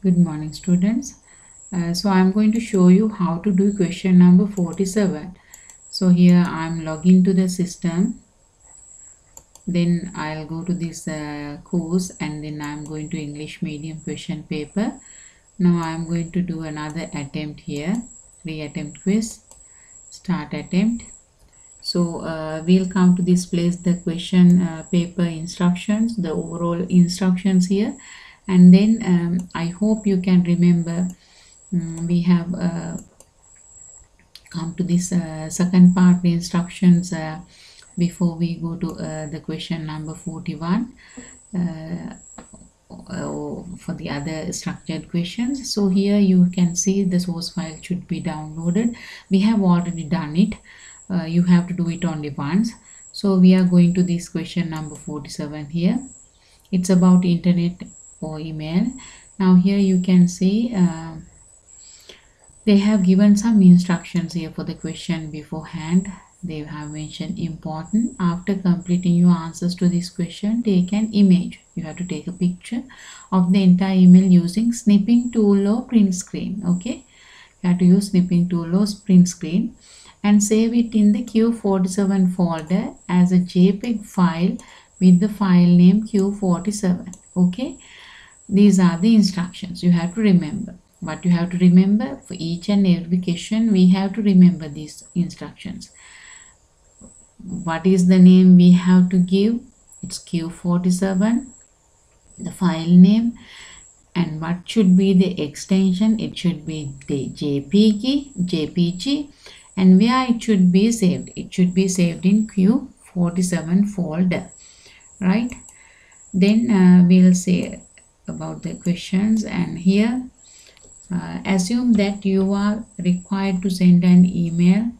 Good morning, students. So I'm going to show you how to do question number 47. So here I'm logging to the system. Then I'll go to this course, and then I'm going to English medium question paper. Now I'm going to do another attempt here. Re-attempt quiz. Start attempt. So we'll come to this place, the question paper instructions, the overall instructions here. And then I hope you can remember we have come to this second part, the instructions, before we go to the question number 41 for the other structured questions. So here you can see the source file should be downloaded. We have already done it. You have to do it only once. So we are going to this question number 47 here. It's about internet or email. Now here you can see they have given some instructions here for the question beforehand. They have mentioned important. After completing your answers to this question, take an image. You have to take a picture of the entire email using snipping tool or print screen. Okay, you have to use snipping tool or print screen and save it in the Q47 folder as a JPEG file with the file name Q47. Okay, these are the instructions you have to remember. But you have to remember for each and every question, we have to remember these instructions. What is the name we have to give? It's Q47, the file name, and what should be the extension? It should be the JPG, and where it should be saved? It should be saved in Q47 folder, right? Then we'll say about the questions, and here assume that you are required to send an email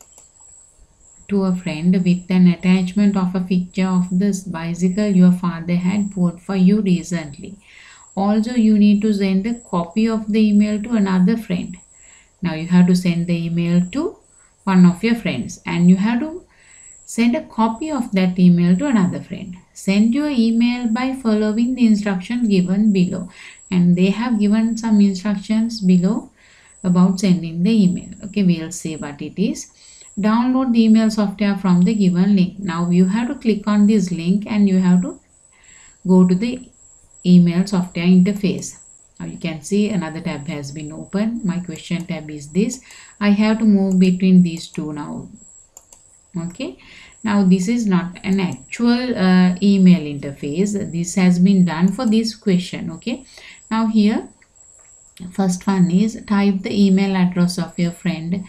to a friend with an attachment of a picture of this bicycle your father had bought for you recently. Also, you need to send a copy of the email to another friend. Now you have to send the email to one of your friends, and you have to send a copy of that email to another friend. Send your email by following the instructions given below, and they have given some instructions below about sending the email. Okay, we'll see what it is. Download the email software from the given link. Now you have to click on this link and you have to go to the email software interface. Now you can see another tab has been opened. My question tab is this. I have to move between these two now. Okay, now this is not an actual email interface. This has been done for this question. Okay, now here first one is type the email address of your friend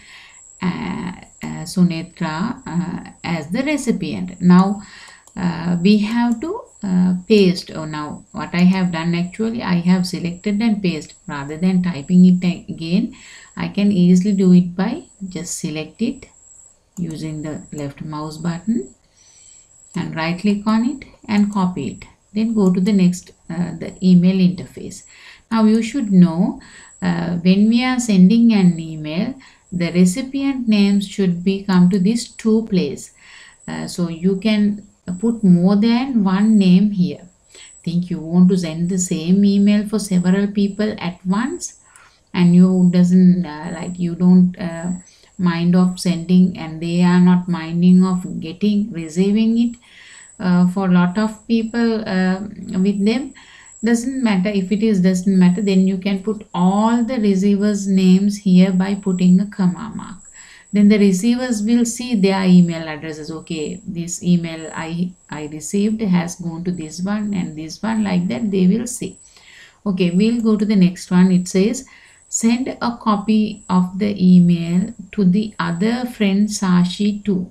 Sunetra as the recipient. Now we have to paste. Now what I have done, actually I have selected and paste rather than typing it again. I can easily do it by just select it using the left mouse button and right click on it and copy it. Then go to the next the email interface. Now you should know when we are sending an email, the recipient names should be come to this two place. So you can put more than one name here. Think you want to send the same email for several people at once, and you doesn't like you don't mind of sending, and they are not minding of receiving it for a lot of people with them. Doesn't matter if it is, doesn't matter, then you can put all the receivers names here by putting a comma mark. Then the receivers will see their email addresses. Okay, this email I received has gone to this one and this one, like that they will see. Okay, we'll go to the next one. It says send a copy of the email to the other friend Satish too.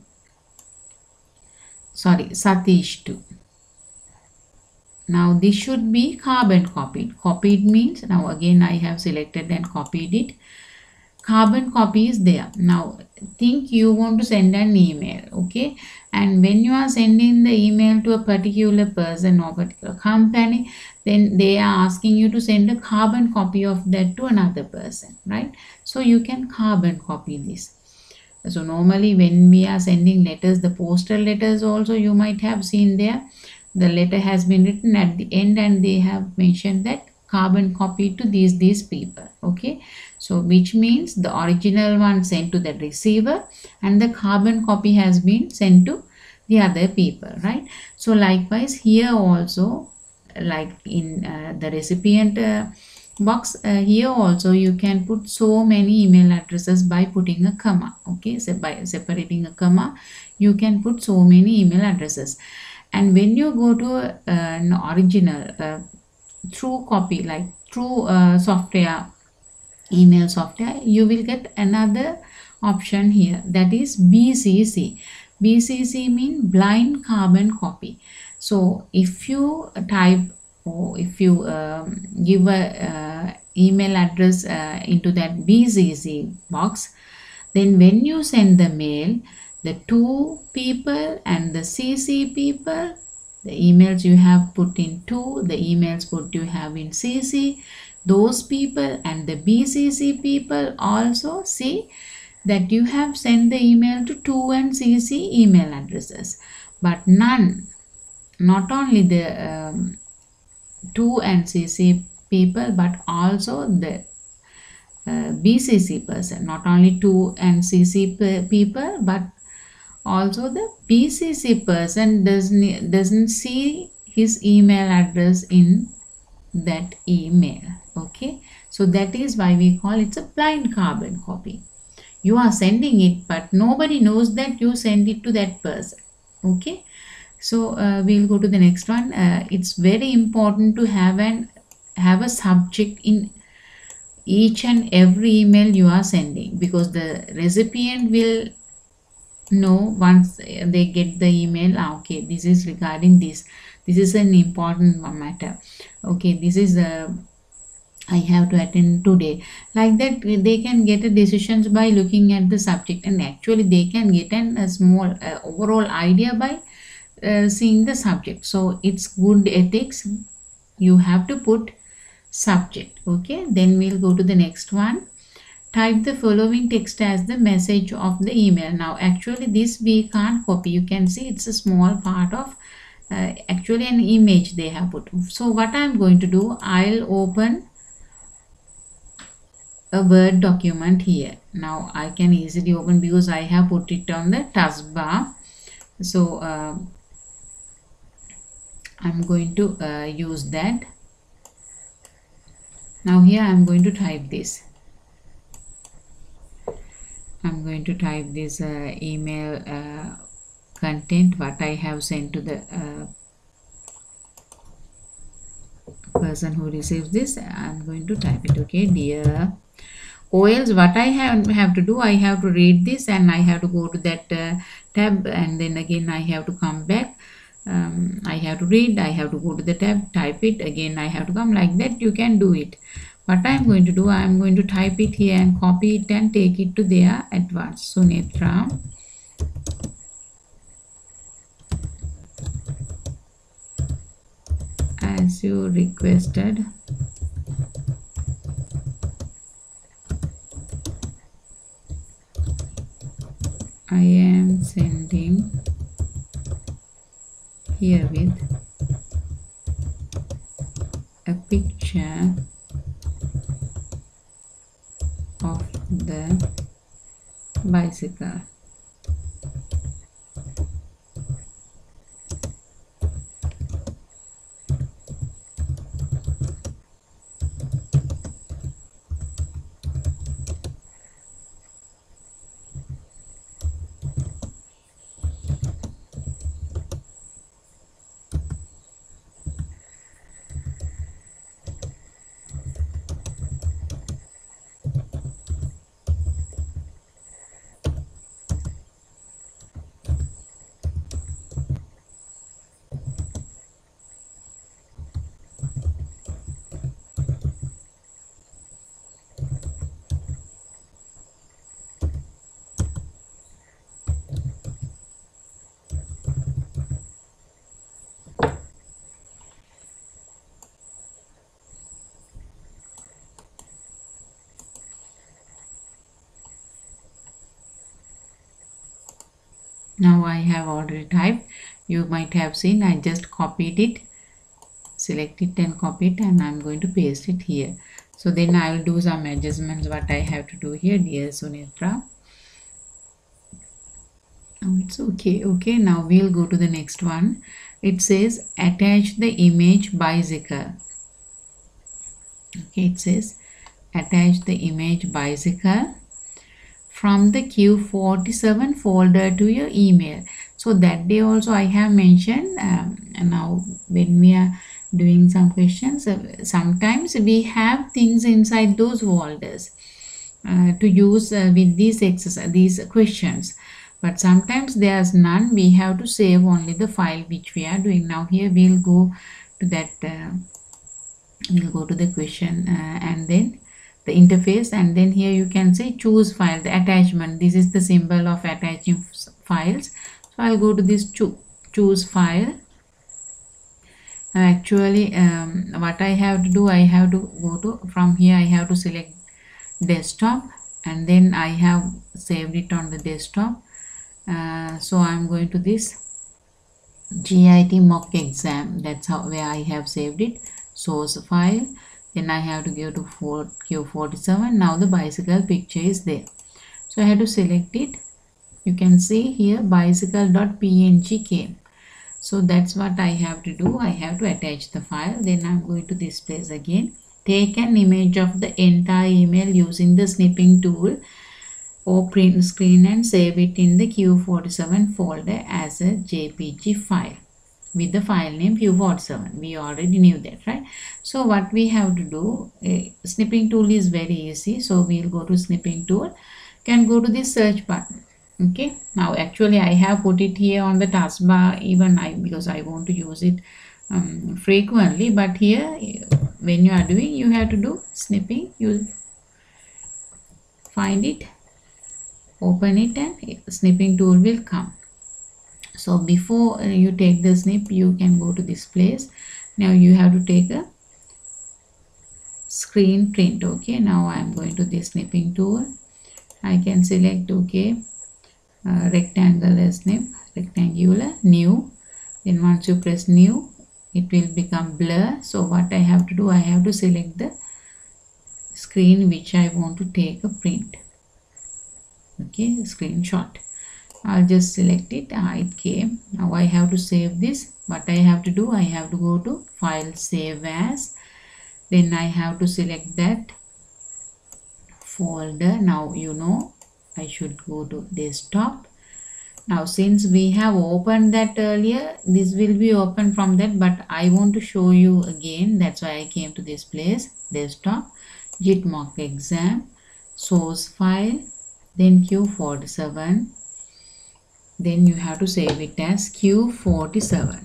Now this should be carbon copied. Copied means, now again I have selected and copied it. Carbon copy is there. Now think you want to send an email, okay, and when you are sending the email to a particular person or particular company, then they are asking you to send a carbon copy of that to another person, right? So you can carbon copy this. So normally when we are sending letters, the postal letters also, you might have seen there, the letter has been written at the end and they have mentioned that carbon copy to these people. Okay, so which means the original one sent to the receiver and the carbon copy has been sent to the other people, right? So likewise here also, like in the recipient box, here also you can put so many email addresses by putting a comma. Okay, so by separating a comma you can put so many email addresses. And when you go to an original through copy, like through software, email software, you will get another option here, that is BCC. BCC mean blind carbon copy. So if you type, or if you give a email address into that BCC box, then when you send the mail, the two people and the CC people, the emails you have put in two, the emails put you have in CC, those people and the BCC people also see that you have sent the email to 2 and CC email addresses, but none, not only the 2 and CC people, but also the BCC person, not only 2 and CC people, but also the BCC person doesn't see his email address in that email. Okay, so that is why we call it a blind carbon copy. You are sending it, but nobody knows that you send it to that person. Okay, so we'll go to the next one. It's very important to have a subject in each and every email you are sending, because the recipient will know once they get the email, okay, this is regarding this is an important matter. Okay, this is I have to attend today. Like that, they can get a decisions by looking at the subject, and actually they can get a small overall idea by seeing the subject. So it's good ethics. You have to put subject. Okay, then we'll go to the next one. Type the following text as the message of the email. Now actually this we can't copy. You can see it's a small part of actually an image they have put. So what I'm going to do, I'll open a Word document here. Now I can easily open because I have put it on the taskbar. So I'm going to use that. Now here I'm going to type this. I'm going to type this email content what I have sent to the person who receives this. I'm going to type it. Okay, dear, or else what I have to do, I have to read this and I have to go to that tab, and then again I have to come back. I have to read, I have to go to the tab, type it again, I have to come, like that you can do it. What I am going to do, I am going to type it here and copy it and take it to their advanced. Sunetra, as you requested, I am sending herewith a picture of the bicycle. Now I have already typed. You might have seen I just copied it. select it and copy it, and I'm going to paste it here. So then I will do some adjustments what I have to do here. Dear Sunitra. Oh, it's okay. Now we'll go to the next one. It says attach the image bicycle. Okay, it says attach the image bicycle from the Q47 folder to your email. So that day also I have mentioned, and now when we are doing some questions, sometimes we have things inside those folders to use with these exercise, these questions, but sometimes there's none. We have to save only the file which we are doing. Now here we'll go to that, we'll go to the question and then the interface, and then here you can say choose file, the attachment. This is the symbol of attaching files. So I'll go to this choose file. Actually what I have to do, I have to go to, from here I have to select desktop, and then I have saved it on the desktop. So I'm going to this GIT mock exam, that's how where I have saved it, source file. Then I have to go to Q47. Now the bicycle picture is there, so I have to select it. You can see here bicycle.png came. So that's what I have to do. I have to attach the file. Then I'm going to this place again. Take an image of the entire email using the snipping tool or print screen and save it in the Q47 folder as a JPG file with the file name Q47. We already knew that, right? So what we have to do, snipping tool is very easy. So we'll go to snipping tool, can go to this search button. Okay, now actually I have put it here on the taskbar, even because I want to use it frequently, but here when you are doing, you have to do snipping. You find it, open it, and snipping tool will come. So before you take the snip, you can go to this place. Now you have to take a screen print. Okay, now I am going to this snipping tool. I can select rectangular snip, rectangular, new. Then once you press new, it will become blur. So what I have to do, I have to select the screen which I want to take a print. Okay, screenshot. I'll just select it. It came. Now I have to save this. What I have to do, I have to go to file, save as. Then I have to select that folder. Now you know I should go to desktop. Now since we have opened that earlier, this will be open from that, but I want to show you again. That's why I came to this place, desktop, JIT mock exam, source file, then Q47. Then you have to save it as Q47.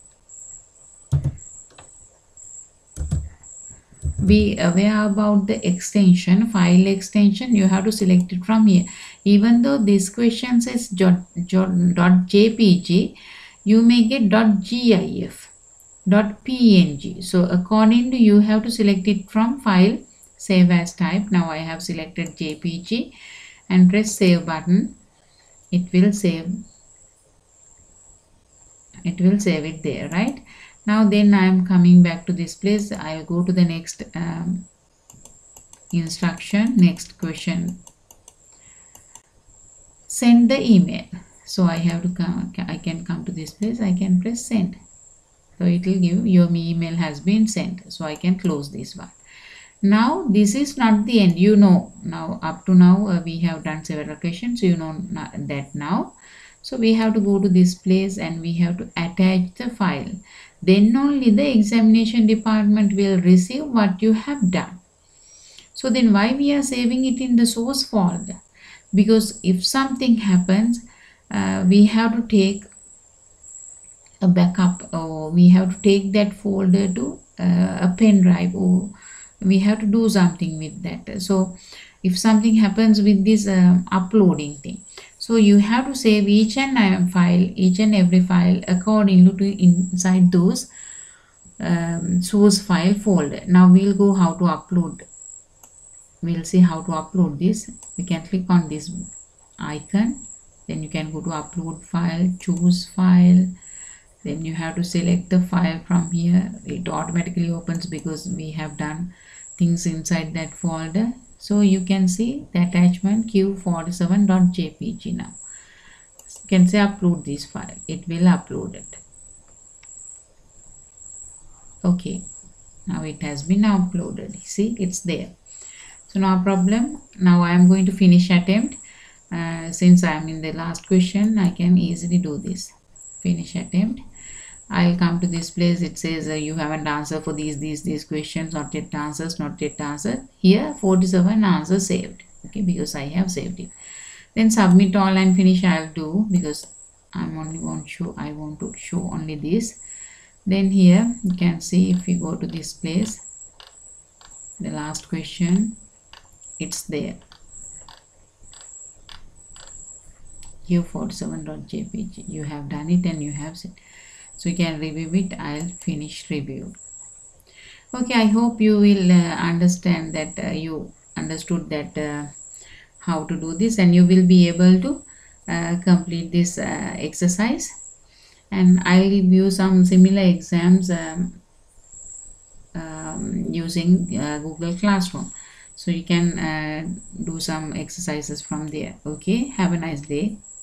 Be aware about the extension, file extension. You have to select it from here. Even though this question says .jpg, you may get .gif, .png. So according to you have to select it from file, save as type. Now I have selected JPG and press save button. It will save it there, right? Now then I am coming back to this place. I will go to the next instruction, next question. Send the email. So I have to come, I can come to this place. I can press send. So it will give your email has been sent. So I can close this one. Now this is not the end. You know, now up to now we have done several questions. You know that now. So we have to go to this place and we have to attach the file. Then only the examination department will receive what you have done. So then why we are saving it in the source folder? Because if something happens, we have to take a backup, or we have to take that folder to a pen drive, or we have to do something with that. So if something happens with this uploading thing, so you have to save each and every file according to inside those source file folder. Now we'll go how to upload. We'll see how to upload this. We can click on this icon. Then you can go to upload file, choose file, Then you have to select the file from here. It automatically opens because we have done things inside that folder. So you can see the attachment q47.jpg. Now you can say upload this file. It will upload it. Okay, now it has been uploaded. See, it's there. So no problem. Now I am going to finish attempt. Since I am in the last question, I can easily do this. Finish attempt. I'll come to this place. It says you haven't answered for these questions, not yet answers, not yet answered. Here 47 answers saved. Okay, because I have saved it. Then submit all and finish I'll do, because I want to show only this. Then here you can see, if we go to this place, the last question, it's there. q47.jpg. You have done it and you have said. So you can review it. I'll finish review. Okay, I hope you will understand that you understood that how to do this, and you will be able to complete this exercise. And I will give you some similar exams using Google Classroom, so you can do some exercises from there. Okay, have a nice day.